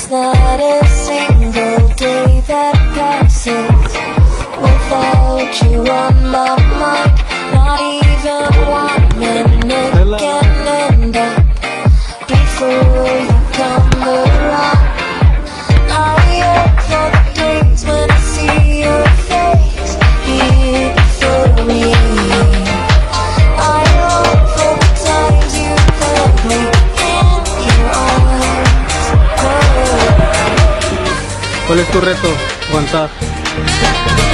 There's not a single day that passes without you on my mind. Not even 1 minute can end up before you come around. I yearn for the days when I see your face here before me. I long for the times you held me in your arms. ¿Cuál es tu reto? Aguantar.